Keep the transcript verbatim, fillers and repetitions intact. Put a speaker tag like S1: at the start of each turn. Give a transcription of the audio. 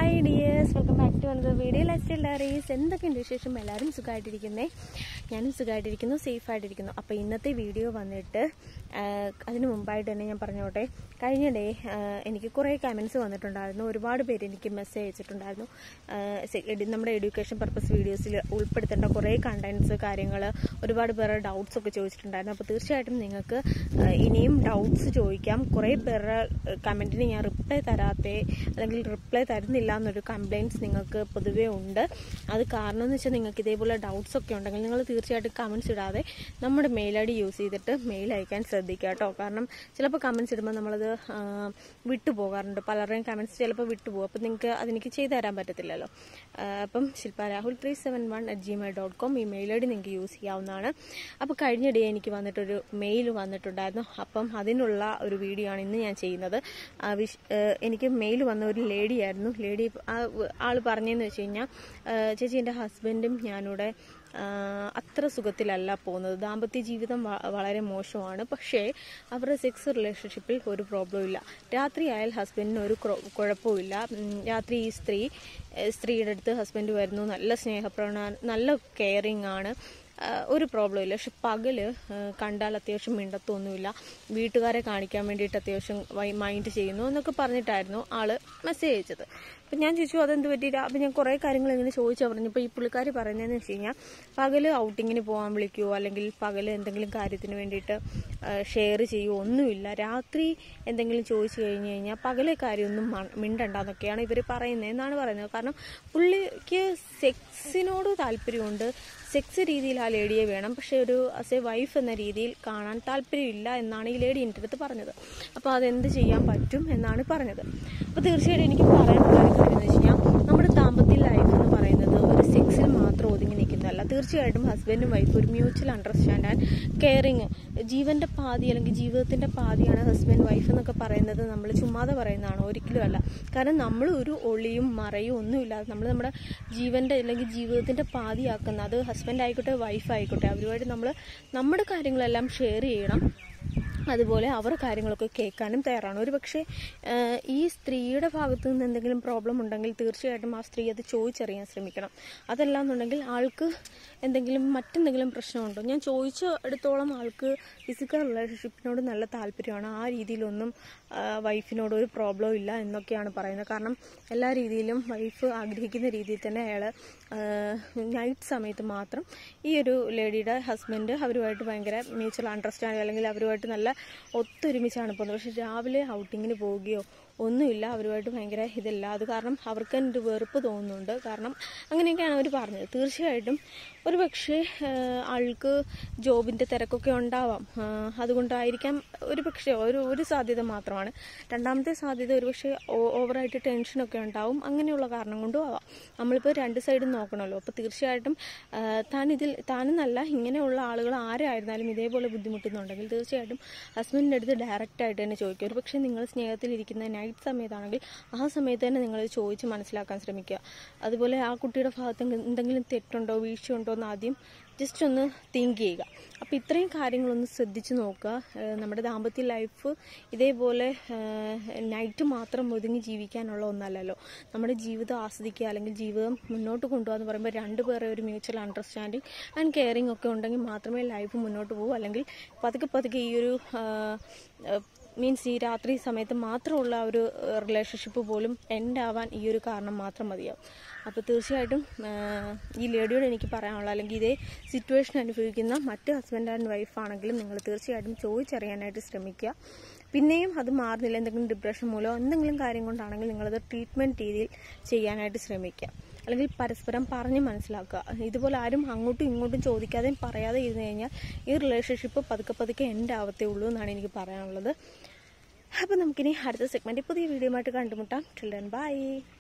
S1: Hi dears, welcome back to another video. Lifestyle Diaries. എന്തൊക്കെയുണ്ട് വിശേഷം? എല്ലാവരും സുഖമായിട്ടിരിക്കുന്നേ. ഞാനും സുഖമായിട്ടിരിക്കുന്നു, സേഫ് ആയിട്ടിരിക്കുന്നു. അപ്പോൾ ഇന്നത്തെ വീഡിയോ വന്നിട്ട് അതിന് മുമ്പായിട്ട് തന്നെ ഞാൻ പറഞ്ഞോട്ടെ, കഴിഞ്ഞ ഡേ എനിക്ക് കുറേ കമൻസ് വന്നിട്ടുണ്ടായിരുന്നു. ഒരുപാട് പേര് എനിക്ക് മെസ്സേജ് അയച്ചിട്ടുണ്ടായിരുന്നു. നമ്മുടെ എഡ്യൂക്കേഷൻ പർപ്പസ് വീഡിയോസിൽ ഉൾപ്പെടുത്തേണ്ട കുറേ കണ്ടൻസ് കാര്യങ്ങൾ ഒരുപാട് പേരുടെ ഡൗട്ട്സ് ഒക്കെ ചോദിച്ചിട്ടുണ്ടായിരുന്നു. അപ്പോൾ തീർച്ചയായിട്ടും നിങ്ങൾക്ക് ഇനിയും ഡൗട്ട്സ് ചോദിക്കാം. കുറേ പേരുടെ കമൻറ്റിന് ഞാൻ റിപ്ലൈ തരാത്തേ അല്ലെങ്കിൽ റിപ്ലൈ തരുന്നില്ല എന്നൊരു കംപ്ലയിൻറ്റ്സ് നിങ്ങൾക്ക് പൊതുവേ ഉണ്ട്. അത് കാരണം എന്ന് വെച്ചാൽ നിങ്ങൾക്ക് ഇതേപോലെ ഡൗട്ട്സ് ഒക്കെ ഉണ്ടെങ്കിൽ നിങ്ങൾ തീർച്ചയായിട്ടും കമൻറ്റ്സ് ഇടാതെ നമ്മുടെ മെയിൽ ഐ ഡി യൂസ് ചെയ്തിട്ട് മെയിൽ അയക്കാൻ ശ്രദ്ധിക്കുക കേട്ടോ. കാരണം ചിലപ്പോൾ കമൻറ്റ്സ് ഇടുമ്പോൾ നമ്മളത് വിട്ടുപോകാറുണ്ട്. പലരുടെയും കമൻറ്റ്സ് ചിലപ്പോൾ വിട്ടുപോകും. അപ്പോൾ നിങ്ങൾക്ക് അതെനിക്ക് ചെയ്തു തരാൻ പറ്റത്തില്ലല്ലോ. അപ്പം Shilpa Rahul three seven one at Gmail dot com ഈ മെയിൽ ഐ ഡി നിങ്ങൾക്ക് യൂസ് ചെയ്യാവുന്നതാണ്. അപ്പോൾ കഴിഞ്ഞ ഡേ എനിക്ക് വന്നിട്ടൊരു മെയിൽ വന്നിട്ടുണ്ടായിരുന്നു. അപ്പം അതിനുള്ള ഒരു വീഡിയോ ആണ് ഇന്ന് ഞാൻ ചെയ്യുന്നത്. എനിക്ക് മെയിൽ വന്ന ഒരു ലേഡി ആയിരുന്നു. ലേഡി ആൾ പറഞ്ഞതെന്ന് വെച്ച് കഴിഞ്ഞാൽ, ചേച്ചി എൻ്റെ ഹസ്ബൻഡും ഞാനിവിടെ അത്ര സുഖത്തിലല്ല പോകുന്നത്. ദാമ്പത്യ ജീവിതം വളരെ മോശമാണ്. പക്ഷേ അവരുടെ സെക്സ് റിലേഷൻഷിപ്പിൽ ഒരു പ്രോബ്ലം ഇല്ല. രാത്രി ആയാൽ ഹസ്ബൻഡിന് ഒരു കുഴപ്പമില്ല. രാത്രി ഈ സ്ത്രീ സ്ത്രീയുടെ അടുത്ത് ഹസ്ബൻഡ് വരുന്നു, നല്ല സ്നേഹപ്രവണ, നല്ല കെയറിങ് ആണ്, ഒരു പ്രോബ്ലം ഇല്ല. പക്ഷെ പകല് കണ്ടാൽ അത്യാവശ്യം മിണ്ടത്തൊന്നുമില്ല, വീട്ടുകാരെ കാണിക്കാൻ വേണ്ടിയിട്ട് അത്യാവശ്യം മൈൻഡ് ചെയ്യുന്നു എന്നൊക്കെ പറഞ്ഞിട്ടായിരുന്നു ആള് മെസ്സേജ് അയച്ചത്. അപ്പം ഞാൻ ചോദിച്ചു അതെന്ത് പറ്റിയില്ല. അപ്പം ഞാൻ കുറേ കാര്യങ്ങൾ ഇങ്ങനെ ചോദിച്ചു പറഞ്ഞപ്പോൾ ഈ പുള്ളിക്കാരി പറയുന്നതെന്ന് വെച്ച് കഴിഞ്ഞാൽ, പകല് ഔട്ടിങ്ങിന് പോകാൻ വിളിക്കുമോ അല്ലെങ്കിൽ പകല് എന്തെങ്കിലും കാര്യത്തിന് വേണ്ടിയിട്ട് ഷെയർ ചെയ്യുമോ ഒന്നുമില്ല. രാത്രി എന്തെങ്കിലും ചോദിച്ചു കഴിഞ്ഞ് കഴിഞ്ഞാൽ പകലെ കാര്യമൊന്നും മിണ്ടണ്ടെന്നൊക്കെയാണ് ഇവർ പറയുന്നത് എന്നാണ് പറയുന്നത്. കാരണം പുള്ളിക്ക് സെക്സിനോട് താല്പര്യമുണ്ട്, സെക്സ് രീതിയിൽ ആ ലേഡിയെ വേണം, പക്ഷേ ഒരു ആസ് എ വൈഫ് എന്ന രീതിയിൽ കാണാൻ താല്പര്യമില്ല എന്നാണ് ഈ ലേഡി എൻ്റെ അടുത്ത് പറഞ്ഞത്. അപ്പോൾ അതെന്ത് ചെയ്യാൻ പറ്റും എന്നാണ് പറഞ്ഞത്. അപ്പോൾ തീർച്ചയായിട്ടും എനിക്ക് പറയാനുള്ള കാര്യം എന്ന് വെച്ച് കഴിഞ്ഞാൽ, നമ്മുടെ ദാമ്പത്യ ലൈഫ് എന്ന് പറയുന്നത് ഒരു സെക്സിൽ മാത്രം ഒതുങ്ങി നിൽക്കുന്നതല്ല. തീർച്ചയായിട്ടും ഹസ്ബൻഡും വൈഫ് ഒരു മ്യൂച്വൽ അണ്ടർസ്റ്റാൻഡ് ആൻഡ് കെയറിങ്, ജീവൻ്റെ പാതി അല്ലെങ്കിൽ ജീവിതത്തിൻ്റെ പാതിയാണ് ഹസ്ബൻഡ് വൈഫ് എന്നൊക്കെ പറയുന്നത് നമ്മൾ ചുമ്മാതെ പറയുന്നതാണ്, ഒരിക്കലും അല്ല. കാരണം നമ്മൾ ഒരു ഒളിയും മറയും ഒന്നുമില്ലാതെ നമ്മൾ നമ്മുടെ ജീവൻ്റെ അല്ലെങ്കിൽ ജീവിതത്തിൻ്റെ പാതിയാക്കുന്ന, അത് ഹസ്ബൻഡ് ആയിക്കോട്ടെ വൈഫ് ആയിക്കോട്ടെ, അവരുമായിട്ട് നമ്മൾ നമ്മുടെ കാര്യങ്ങളെല്ലാം ഷെയർ ചെയ്യണം. അതുപോലെ അവരുടെ കാര്യങ്ങളൊക്കെ കേൾക്കാനും തയ്യാറാണ്. ഒരു പക്ഷേ ഈ സ്ത്രീയുടെ ഭാഗത്തു നിന്ന് എന്തെങ്കിലും പ്രോബ്ലം ഉണ്ടെങ്കിൽ തീർച്ചയായിട്ടും ആ സ്ത്രീ അത് ചോദിച്ചറിയാൻ ശ്രമിക്കണം. അതല്ല എന്നുണ്ടെങ്കിൽ ആൾക്ക് എന്തെങ്കിലും മറ്റെന്തെങ്കിലും പ്രശ്നമുണ്ടോ, ഞാൻ ചോദിച്ച എടുത്തോളം ആൾക്ക് ഫിസിക്കൽ റിലേഷൻഷിപ്പിനോട് നല്ല താല്പര്യമാണ്, ആ രീതിയിലൊന്നും വൈഫിനോട് ഒരു പ്രോബ്ലം ഇല്ല എന്നൊക്കെയാണ് പറയുന്നത്. കാരണം എല്ലാ രീതിയിലും വൈഫ് ആഗ്രഹിക്കുന്ന രീതിയിൽ തന്നെ അയാൾ നൈറ്റ് സമയത്ത് മാത്രം ഈ ഒരു ലേഡിയുടെ ഹസ്ബൻഡ് അവരുമായിട്ട് ഭയങ്കര മ്യൂച്വൽ അണ്ടർസ്റ്റാൻഡിങ് അല്ലെങ്കിൽ അവരുമായിട്ട് നല്ല ഒത്തൊരുമിച്ചാണ് പോകുന്നത്. പക്ഷെ രാവിലെ ഔട്ടിങ്ങിന് പോവുകയോ ഒന്നുമില്ല, അവരുമായിട്ട് ഭയങ്കര ഇതില്ല. അത് കാരണം അവർക്ക് എൻ്റെ വെറുപ്പ് തോന്നുന്നുണ്ട്. കാരണം അങ്ങനെയൊക്കെയാണ് അവർ പറഞ്ഞത്. തീർച്ചയായിട്ടും ഒരു പക്ഷേ ആൾക്ക് ജോബിൻ്റെ തിരക്കൊക്കെ ഉണ്ടാവാം, അതുകൊണ്ടായിരിക്കാം ഒരു പക്ഷേ ഒരു ഒരു സാധ്യത മാത്രമാണ്. രണ്ടാമത്തെ സാധ്യത ഒരു പക്ഷേ ഓവറായിട്ട് ടെൻഷനൊക്കെ ഉണ്ടാവും, അങ്ങനെയുള്ള കാരണം കൊണ്ടും ആവാം. നമ്മളിപ്പോൾ രണ്ട് സൈഡും നോക്കണമല്ലോ. അപ്പോൾ തീർച്ചയായിട്ടും താൻ ഇതിൽ താനെന്നല്ല, ഇങ്ങനെയുള്ള ആളുകൾ ആരായിരുന്നാലും ഇതേപോലെ ബുദ്ധിമുട്ടുന്നുണ്ടെങ്കിൽ തീർച്ചയായിട്ടും ഹസ്ബൻഡിൻ്റെ അടുത്ത് ഡയറക്റ്റായിട്ട് തന്നെ ചോദിക്കുക. ഒരു പക്ഷേ നിങ്ങൾ സ്നേഹത്തിലിരിക്കുന്ന നൈറ്റ് സമയത്താണെങ്കിൽ ആ സമയത്ത് തന്നെ നിങ്ങൾ ചോദിച്ച് മനസ്സിലാക്കാൻ ശ്രമിക്കുക. അതുപോലെ ആ കുട്ടിയുടെ ഭാഗത്ത് എന്തെങ്കിലും തെറ്റുണ്ടോ വീഴ്ചയുണ്ടോ എന്ന് ആദ്യം ജസ്റ്റ് ഒന്ന് തിങ്ക് ചെയ്യുക. അപ്പോൾ ഇത്രയും കാര്യങ്ങളൊന്ന് ശ്രദ്ധിച്ച് നോക്കുക. നമ്മുടെ ദാമ്പത്യ ലൈഫ് ഇതേപോലെ നൈറ്റ് മാത്രം ഒതുങ്ങി ജീവിക്കാനുള്ള ഒന്നല്ലല്ലോ. നമ്മുടെ ജീവിതം ആസ്വദിക്കുക അല്ലെങ്കിൽ ജീവിതം മുന്നോട്ട് കൊണ്ടുപോകുക എന്ന് പറയുമ്പോൾ രണ്ടുപേരെ ഒരു മ്യൂച്വൽ അണ്ടർസ്റ്റാൻഡിങ് ആൻഡ് കെയറിങ് ഒക്കെ ഉണ്ടെങ്കിൽ മാത്രമേ ലൈഫ് മുന്നോട്ട് പോകൂ. അല്ലെങ്കിൽ പതുക്കെ പതുക്കെ ഈ ഒരു മീൻസ് ഈ രാത്രി സമയത്ത് മാത്രമുള്ള ഒരു റിലേഷൻഷിപ്പ് പോലും എൻഡ് ആവാൻ ഈ ഒരു കാരണം മാത്രം മതിയാവും. അപ്പോൾ തീർച്ചയായിട്ടും ഈ ലേഡിയോട് എനിക്ക് പറയാനുള്ള, അല്ലെങ്കിൽ ഇതേ സിറ്റുവേഷൻ അനുഭവിക്കുന്ന മറ്റ് ഹസ്ബൻഡ് ആൻഡ് വൈഫ് ആണെങ്കിലും നിങ്ങൾ തീർച്ചയായിട്ടും ചോദിച്ചറിയാനായിട്ട് ശ്രമിക്കുക. പിന്നെയും അത് മാറുന്നില്ല, എന്തെങ്കിലും ഡിപ്രഷൻ മൂലമോ എന്തെങ്കിലും കാര്യം കൊണ്ടാണെങ്കിൽ നിങ്ങളത് ട്രീറ്റ്മെൻറ്റ് രീതിയിൽ ചെയ്യാനായിട്ട് ശ്രമിക്കുക. അല്ലെങ്കിൽ പരസ്പരം പറഞ്ഞ് മനസ്സിലാക്കുക. ഇതുപോലെ ആരും അങ്ങോട്ടും ഇങ്ങോട്ടും ചോദിക്കാതെയും പറയാതെ ഇരുന്ന് കഴിഞ്ഞാൽ ഈ റിലേഷൻഷിപ്പ് പതുക്കെ പതുക്കെ എൻഡ് ആവത്തേ ഉള്ളൂ എന്നാണ് എനിക്ക് പറയാനുള്ളത്. അപ്പോൾ നമുക്കിനി അടുത്ത സെഗ്മെൻറ്റ് പുതിയ വീഡിയോ ആയിട്ട് കണ്ടുമുട്ടാം. Till then by.